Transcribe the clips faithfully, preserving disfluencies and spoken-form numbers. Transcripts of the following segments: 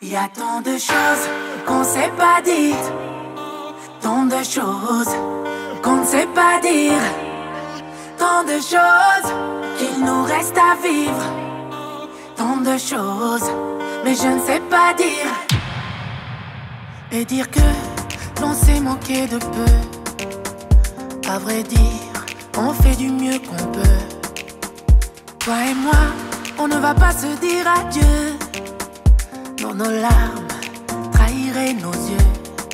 Y a tant de choses qu'on sait pas dire, tant de choses qu'on ne sait pas dire, tant de choses qu'il nous reste à vivre, tant de choses, mais je ne sais pas dire. Et dire que l'on s'est manqué de peu, à vrai dire, on fait du mieux qu'on peut. Toi et moi, on ne va pas se dire adieu. Dans nos larmes, trahiraient nos yeux.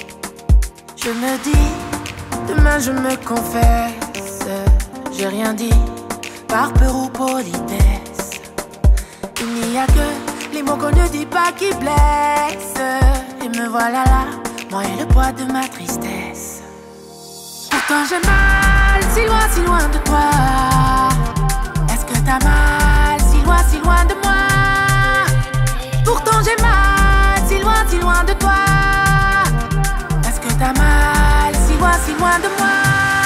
Je me dis, demain je me confesse. J'ai rien dit, par peur ou politesse. Il n'y a que les mots qu'on ne dit pas qui blessent. Et me voilà là, moi et le poids de ma tristesse. Pourtant j'ai mal, si loin, si loin de toi. Est-ce que t'as mal, si loin, si loin de moi? Pourtant j'ai mal, si loin, si loin de toi. Est-ce que t'as mal, si loin, si loin de moi?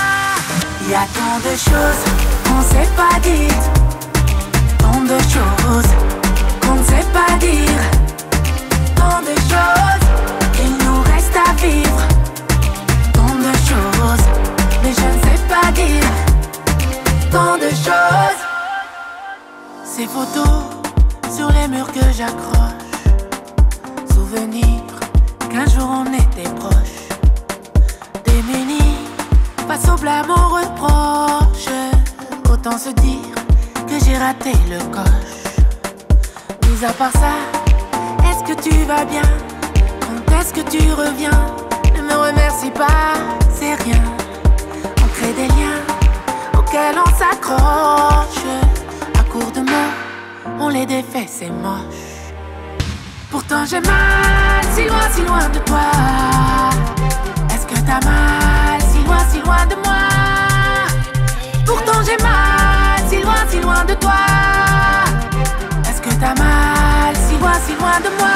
Y a tant de choses qu'on sait pas dire, tant de choses qu'on ne sait pas dire, tant de choses qu'il nous reste à vivre, tant de choses, mais je ne sais pas dire, tant de choses. Ces photos sur les murs que j'accroche, souvenirs qu'un jour on était proches, démunis face au blâme, au reproche. Autant se dire que j'ai raté le coche. Mis à part ça, est-ce que tu vas bien? Quand est-ce que tu reviens? Ne me remercie pas, c'est rien. On crée des liens auxquels on s'accroche. À court de mots, on les défait, c'est moche. Pourtant j'ai mal, si loin, si loin de toi. Est-ce que t'as mal, si loin, si loin de moi? Pourtant j'ai mal, si loin, si loin de toi. Est-ce que t'as mal, si loin, si loin de moi?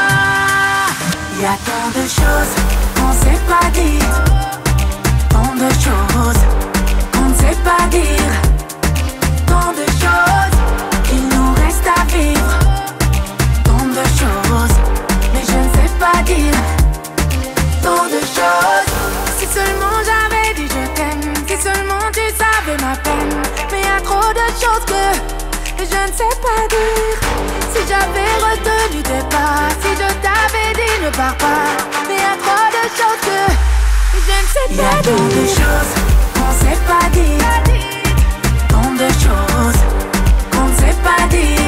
Y a tant de choses qu'on sait pas dire, tant de choses qu'on ne sait pas dire, tant de choses qu'il nous reste à vivre, tant de choses, mais je ne sais pas dire, tant de choses. Si seulement j'avais dit je t'aime, si seulement tu savais ma peine. Mais y a trop de choses que je ne sais pas dire. Si j'avais retenu tes pas, si je t'avais dit ne pars pas. Mais y a trop de choses que je ne sais pas dire. Y a tant de choses qu'on sait pas dire, tant de choses qu'on ne sait pas dire.